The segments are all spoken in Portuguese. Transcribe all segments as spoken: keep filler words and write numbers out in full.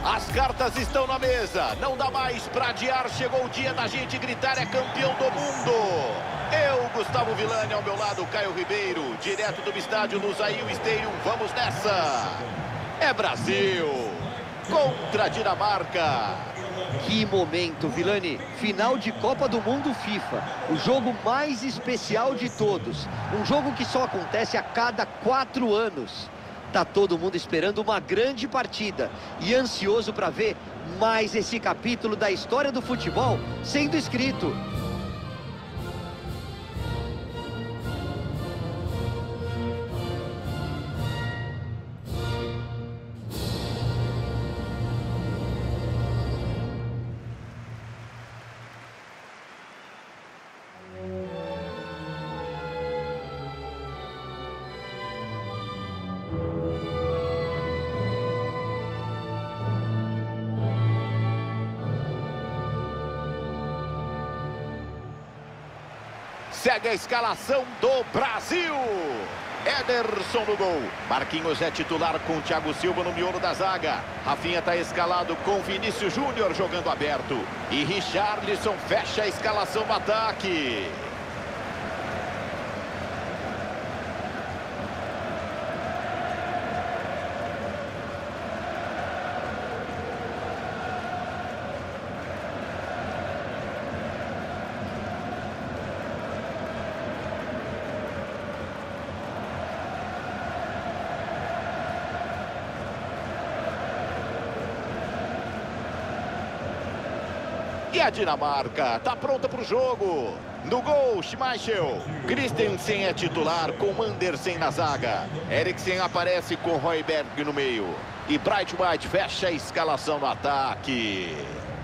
As cartas estão na mesa. Não dá mais pra adiar. Chegou o dia da gente gritar: é campeão do mundo. Eu, Gustavo Villani, ao meu lado, Caio Ribeiro. Direto do estádio Lusail Stadium. Vamos nessa. É Brasil contra a Dinamarca. Que momento, Villani. Final de Copa do Mundo FIFA. O jogo mais especial de todos. Um jogo que só acontece a cada quatro anos. Tá todo mundo esperando uma grande partida e ansioso para ver mais esse capítulo da história do futebol sendo escrito. Segue a escalação do Brasil. Ederson no gol. Marquinhos é titular com Thiago Silva no miolo da zaga. Rafinha está escalado com Vinícius Júnior jogando aberto. E Richarlison fecha a escalação no ataque. E a Dinamarca está pronta para o jogo. No gol, Schmeichel. Christensen é titular com Andersen na zaga. Eriksen aparece com Højbjerg no meio. E Bright White fecha a escalação no ataque.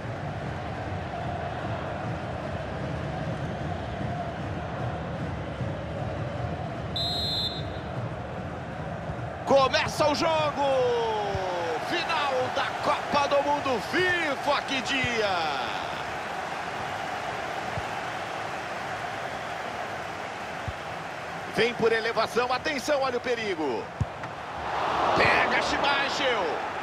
Começa o jogo! Final da Copa do Mundo FIFA, que dia! Vem por elevação, atenção, olha o perigo. Pega Schmeichel.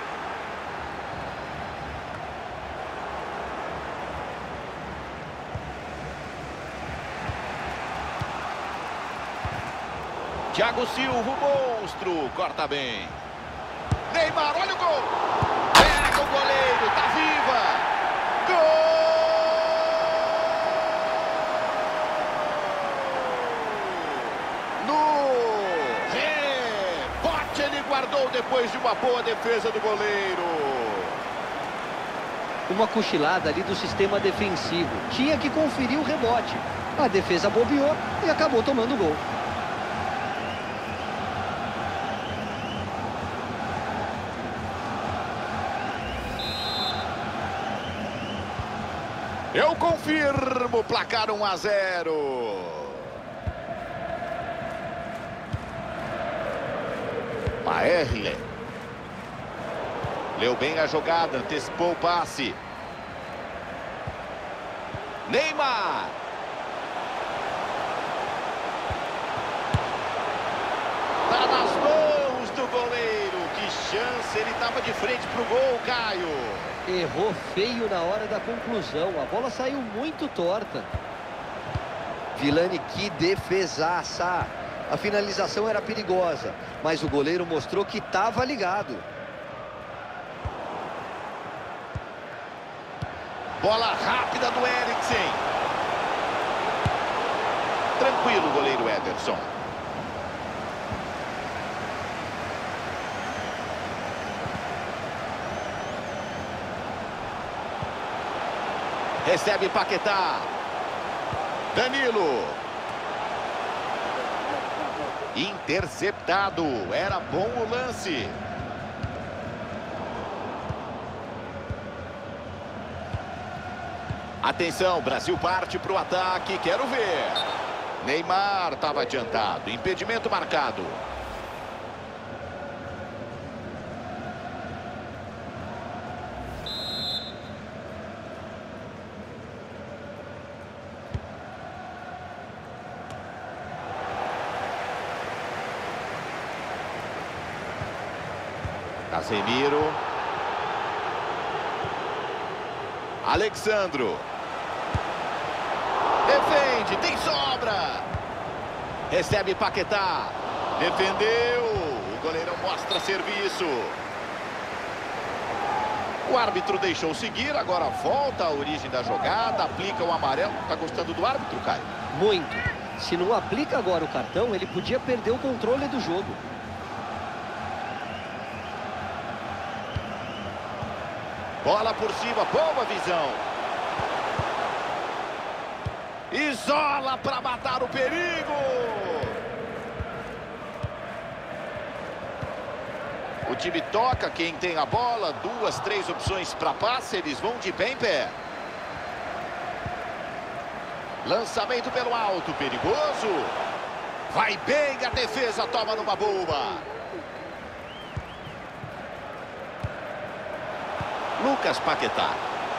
Thiago Silva, o monstro, corta bem. Neymar, olha o gol. Pega o goleiro, tá viva. Gol! Guardou depois de uma boa defesa do goleiro. Uma cochilada ali do sistema defensivo. Tinha que conferir o rebote. A defesa bobeou e acabou tomando o gol. Eu confirmo, placar um a zero. Maerle. Leu bem a jogada, antecipou o passe. Neymar. Tá nas mãos do goleiro. Que chance, ele estava de frente pro gol, Caio. Errou feio na hora da conclusão. A bola saiu muito torta. Villani, que defesaça. A finalização era perigosa, mas o goleiro mostrou que estava ligado. Bola rápida do Eriksen. Tranquilo, goleiro Ederson. Recebe Paquetá. Danilo. Interceptado. Era bom o lance. Atenção, Brasil parte para o ataque. Quero ver. Neymar estava adiantado. Impedimento marcado. Casemiro. Alexandro. Defende, tem sobra. Recebe Paquetá. Defendeu. O goleirão mostra serviço. O árbitro deixou seguir, agora volta à origem da jogada, aplica o amarelo. Tá gostando do árbitro, Caio? Muito. Se não aplica agora o cartão, ele podia perder o controle do jogo. Bola por cima, boa visão. Isola para matar o perigo. O time toca, quem tem a bola, duas, três opções para passe, eles vão de pé em pé. Lançamento pelo alto, perigoso. Vai bem, a defesa toma numa boa. Lucas Paquetá.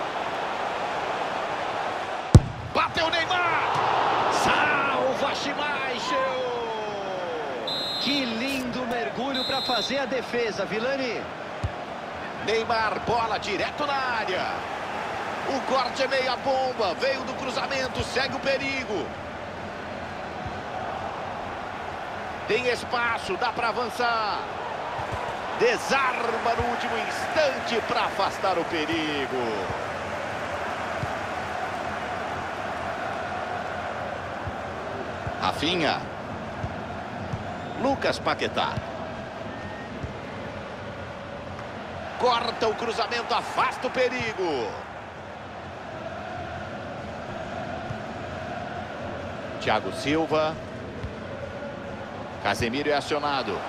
Bateu Neymar. Salva Schmeichel. Que lindo mergulho para fazer a defesa, Vilani. Neymar, bola direto na área. O corte é meia bomba. Veio do cruzamento, segue o perigo. Tem espaço, dá para avançar. Desarma no último instante para afastar o perigo. Rafinha. Lucas Paquetá. Corta o cruzamento, afasta o perigo. Thiago Silva. Casemiro é acionado.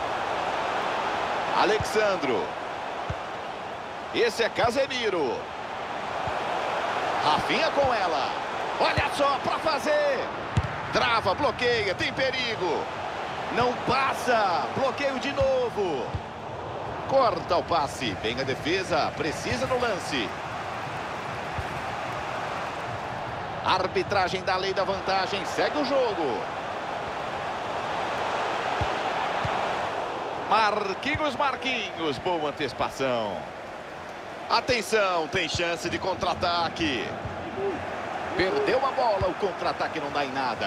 Alexandro. Esse é Casemiro. Rafinha com ela. Olha só para fazer. Trava, bloqueia, tem perigo. Não passa. Bloqueio de novo. Corta o passe. Vem a defesa. Precisa no lance. Arbitragem da lei da vantagem. Segue o jogo. Marquinhos, Marquinhos. Boa antecipação. Atenção. Tem chance de contra-ataque. Perdeu a bola. O contra-ataque não dá em nada.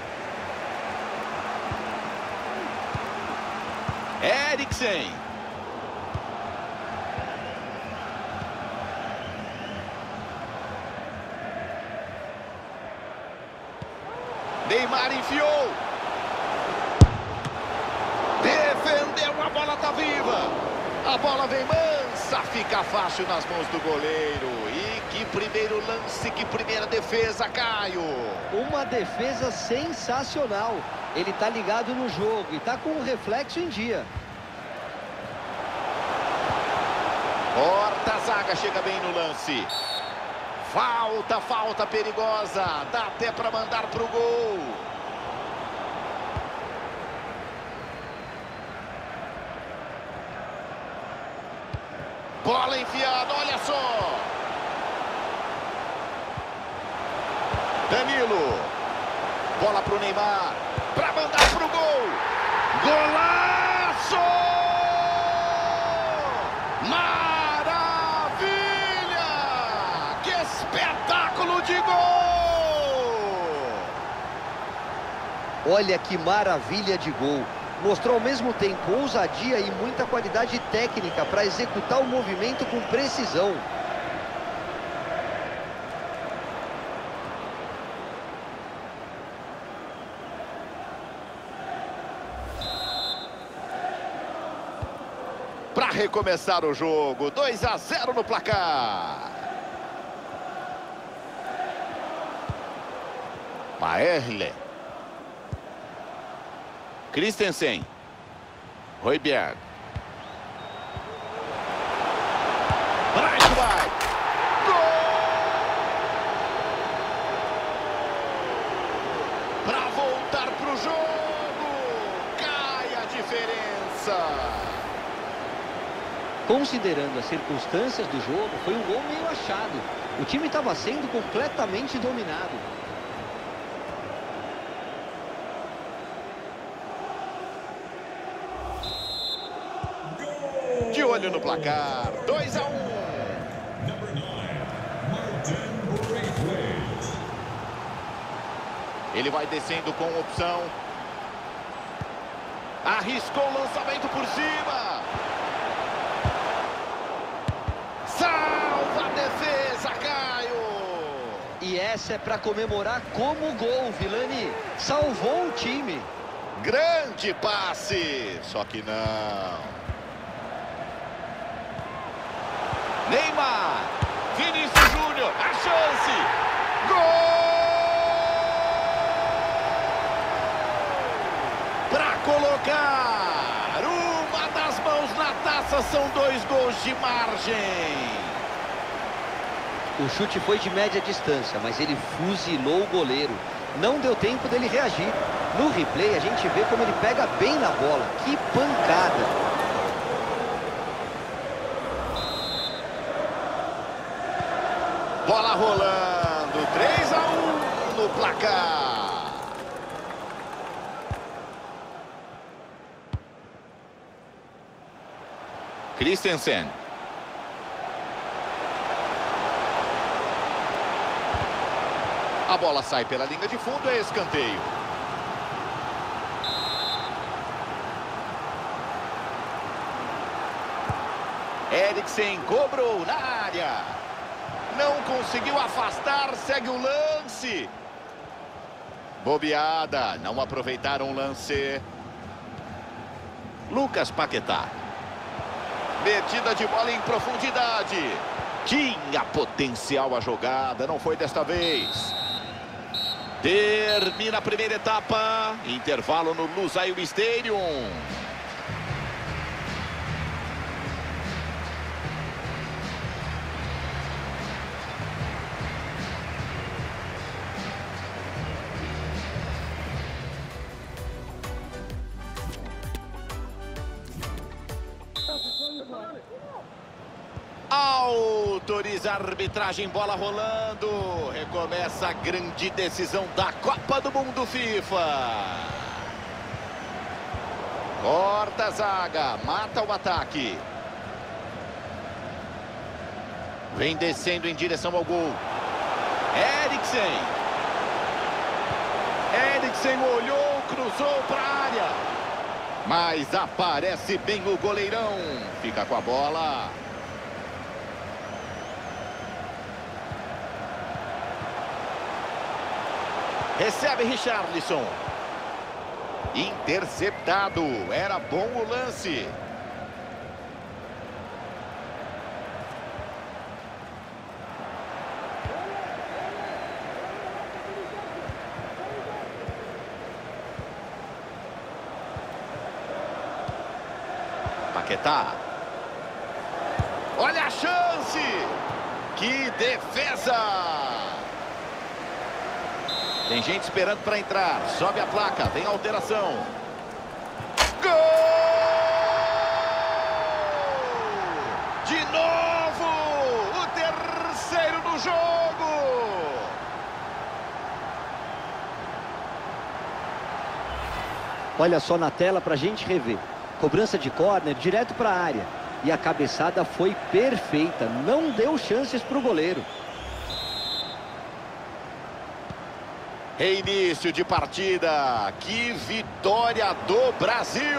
Eriksen. Neymar enfiou. Defendeu, a bola tá viva. A bola vem mansa, fica fácil nas mãos do goleiro. E que primeiro lance, que primeira defesa, Caio. Uma defesa sensacional. Ele tá ligado no jogo e tá com o reflexo em dia. Corta a zaga, chega bem no lance. Falta, falta perigosa. Dá até para mandar pro gol. Bola enfiada, olha só. Danilo. Bola pro Neymar. Para mandar pro gol. Golaço! Maravilha! Que espetáculo de gol! Olha que maravilha de gol. Mostrou ao mesmo tempo ousadia e muita qualidade técnica para executar o movimento com precisão. Para recomeçar o jogo, dois a zero no placar. Paerle. Christensen. Højbjerg. Braithwaite. Gol! Para voltar para o jogo. Cai a diferença. Considerando as circunstâncias do jogo, foi um gol meio achado. O time estava sendo completamente dominado. De olho no placar, dois a um. Ele vai descendo com opção. Arriscou o lançamento por cima. Salva a defesa, Caio. E essa é para comemorar como gol, Vilani. Salvou o time. Grande passe. Só que não. Neymar. Vinícius Júnior. A chance. Gol! Para colocar uma das mãos na taça, são dois gols de margem. O chute foi de média distância, mas ele fuzilou o goleiro. Não deu tempo dele reagir. No replay a gente vê como ele pega bem na bola. Que pancada! Bola rolando, três a um no placar. Christensen. A bola sai pela linha de fundo, é escanteio. Eriksen cobrou na área. Não conseguiu afastar, segue o lance. Bobeada, não aproveitaram o lance. Lucas Paquetá. Metida de bola em profundidade. Tinha potencial a jogada, não foi desta vez. Termina a primeira etapa. Intervalo no Lusail Stadium. Autoriza a arbitragem, bola rolando. Recomeça a grande decisão da Copa do Mundo FIFA. Corta a zaga, mata o ataque. Vem descendo em direção ao gol. Eriksen. Eriksen olhou, cruzou para a área. Mas aparece bem o goleirão. Fica com a bola. Recebe Richarlison. Interceptado. Era bom o lance. Paquetá. Olha a chance. Que defesa. Tem gente esperando para entrar. Sobe a placa, tem alteração. Gol! De novo! O terceiro do jogo! Olha só na tela para a gente rever. Cobrança de córner direto para a área. E a cabeçada foi perfeita. Não deu chances para o goleiro. Reinício de partida. Que vitória do Brasil!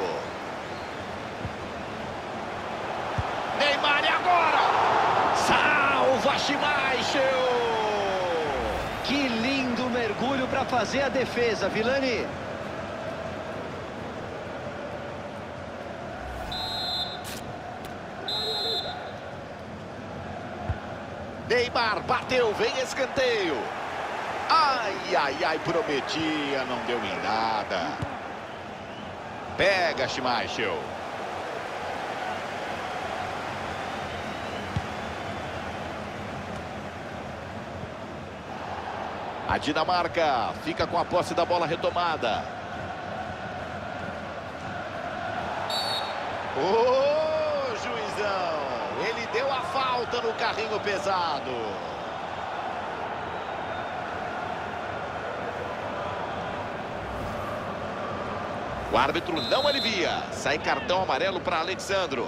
Neymar, e agora? Salva Schmeichel! Que lindo mergulho para fazer a defesa, Vilani. Neymar bateu, vem escanteio. Ai, ai, ai, prometia, não deu em nada. Pega Schmeichel. A Dinamarca fica com a posse da bola retomada. Ô, juizão, ele deu a falta no carrinho pesado. O árbitro não alivia. Sai cartão amarelo para Alexandro.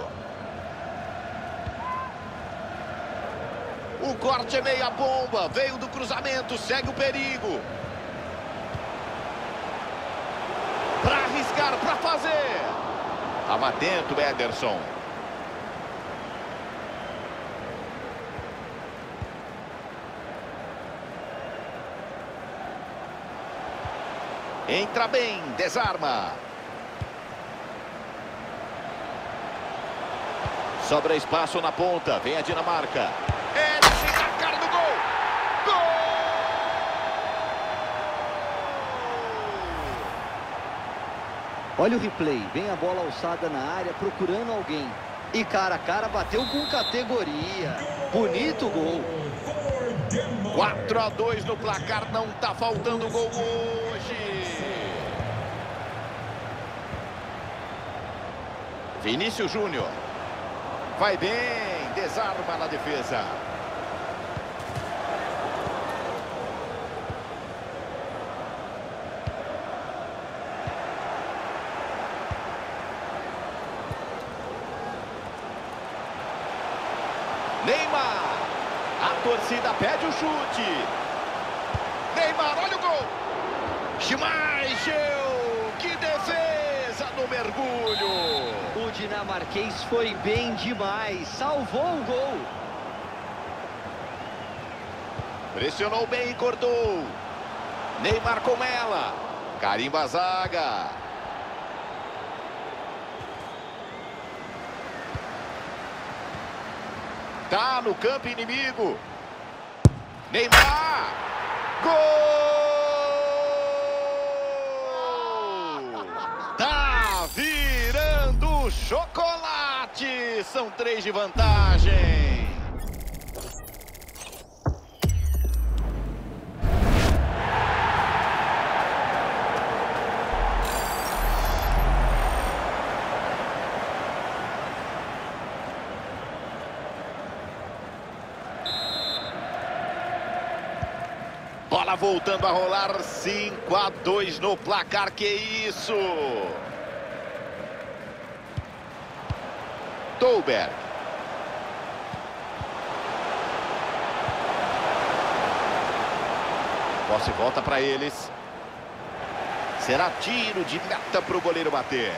O corte é meia bomba. Veio do cruzamento. Segue o perigo. arriscar para fazer. Estava atento, Ederson. Entra bem, desarma. Sobra espaço na ponta, vem a Dinamarca. Eriksen na cara do gol. Gol! Olha o replay, vem a bola alçada na área procurando alguém. E cara a cara bateu com categoria. Bonito gol. quatro a dois no placar, não tá faltando gol hoje. Vinícius Júnior. Vai bem, desarma na defesa. Neymar. A torcida pede o chute. Neymar, olha o gol. Schmeichel, que defesa no mergulho. O dinamarquês foi bem demais, salvou o gol. Pressionou bem e cortou. Neymar com ela. Carimba a zaga. Tá no campo inimigo. Neymar. Gol! Tá virando chocolate. São três de vantagem. Bola voltando a rolar, cinco a dois no placar, que isso? Dolberg. Posse volta para eles. Será tiro de meta para o goleiro bater.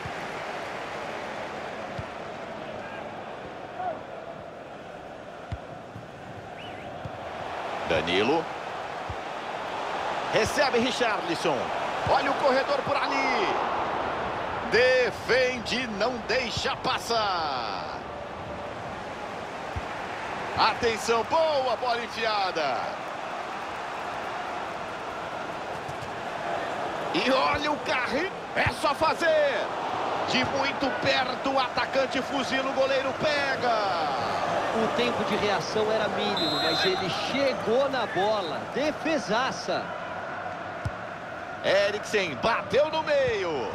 Danilo. Recebe Richarlison. Olha o corredor por ali. Defende, não deixa passar. Atenção, boa bola enfiada. E olha o carrinho. É só fazer. De muito perto, o atacante fuzila, o goleiro pega. O tempo de reação era mínimo, mas ele chegou na bola. Defesaça. Eriksen bateu no meio.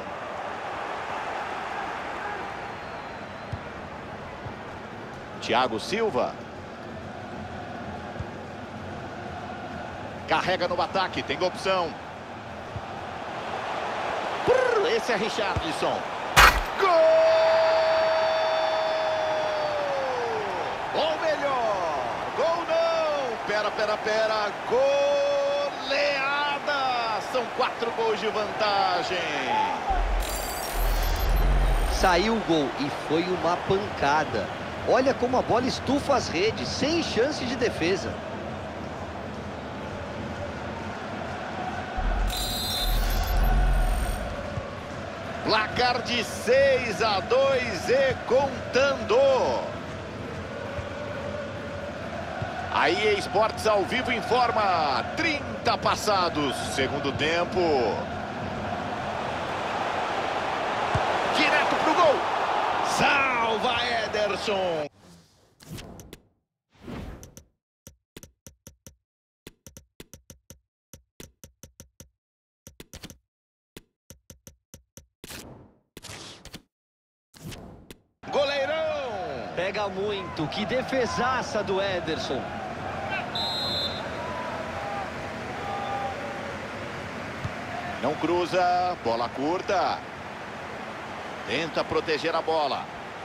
Thiago Silva. Carrega no ataque, tem opção. Esse é Richarlison. Gol! Ou melhor, gol não. Pera, pera, pera. Goleada. São quatro gols de vantagem. Saiu o gol e foi uma pancada. Olha como a bola estufa as redes, sem chance de defesa. Placar de seis a dois e contando. A E A Sports ao vivo informa. trinta passados, segundo tempo. Direto pro gol. Salva Ederson. Goleirão! Pega muito, que defesaça do Ederson. Não cruza, bola curta. Tenta proteger a bola.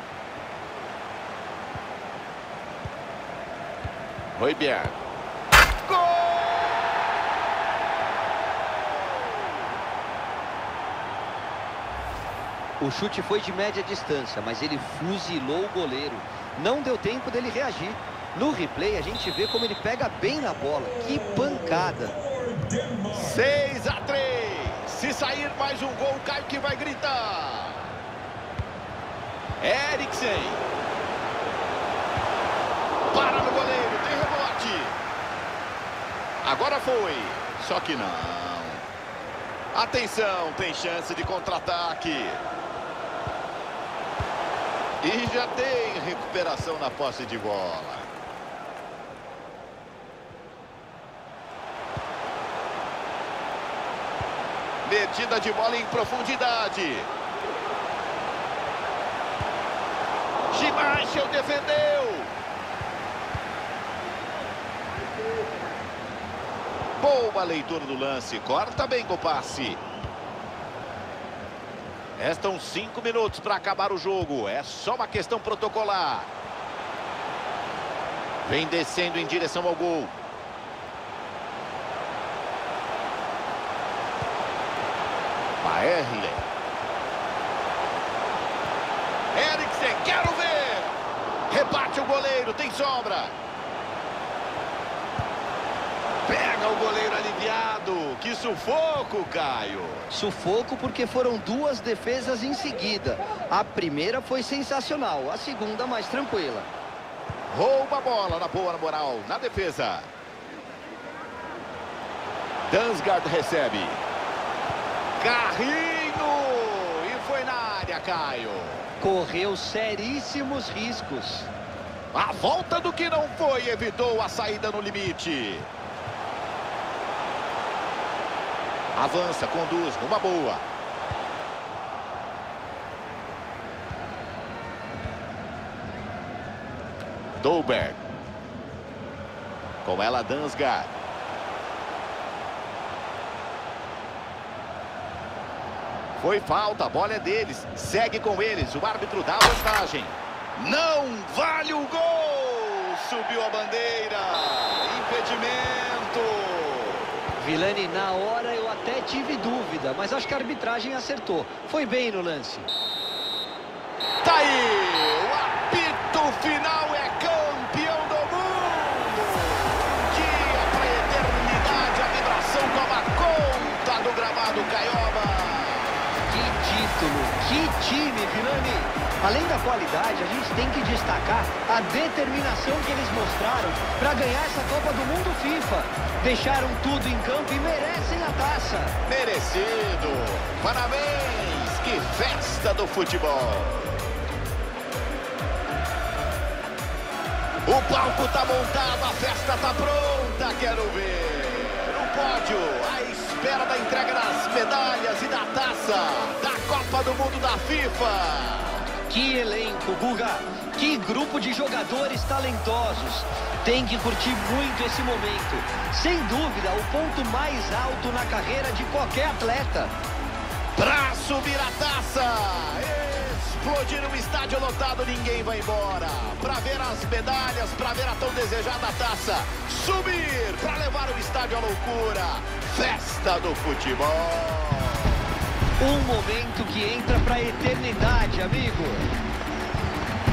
Højbjerg. Gol! O chute foi de média distância, mas ele fuzilou o goleiro. Não deu tempo dele reagir. No replay a gente vê como ele pega bem na bola. Que pancada! seis a três. Se sair mais um gol, o Caio que vai gritar. Eriksen. Para no goleiro, tem rebote. Agora foi. Só que não. Atenção, tem chance de contra-ataque. E já tem recuperação na posse de bola. Metida de bola em profundidade. Schmeichel defendeu. Boa leitura do lance. Corta bem com o passe. Restam cinco minutos para acabar o jogo. É só uma questão protocolar. Vem descendo em direção ao gol. Baerle. Eriksen, quero ver. Rebate o goleiro, tem sobra. Pega o goleiro aliviado. Que sufoco, Caio. Sufoco porque foram duas defesas em seguida. A primeira foi sensacional, a segunda mais tranquila. Rouba a bola na boa moral, na defesa. Damsgaard recebe. Carrinho! E foi na área, Caio. Correu seríssimos riscos. A volta do que não foi, evitou a saída no limite. Avança, conduz, numa boa. Dolberg. Com ela, Damsgaard. Foi falta, a bola é deles. Segue com eles, o árbitro dá vantagem. Não vale o gol! Subiu a bandeira. Impedimento. Vilani, na hora eu até tive dúvida, mas acho que a arbitragem acertou. Foi bem no lance. Tá aí! O apito final é campeão do mundo! Um dia pra eternidade, a vibração toma conta do gramado, Caioba! Que time, Vilani! Além da qualidade, a gente tem que destacar a determinação que eles mostraram para ganhar essa Copa do Mundo FIFA. Deixaram tudo em campo e merecem a taça. Merecido! Parabéns! Que festa do futebol! O palco tá montado, a festa tá pronta, quero ver! No pódio, à espera da entrega das medalhas e da taça da Copa do Mundo da FIFA. Que elenco, Guga! Que grupo de jogadores talentosos! Tem que curtir muito esse momento. Sem dúvida, o ponto mais alto na carreira de qualquer atleta. Pra subir a taça! Explodir um estádio lotado, ninguém vai embora. Pra ver as medalhas, pra ver a tão desejada taça. Subir pra levar o estádio à loucura. Festa do futebol. Um momento que entra pra eternidade, amigo.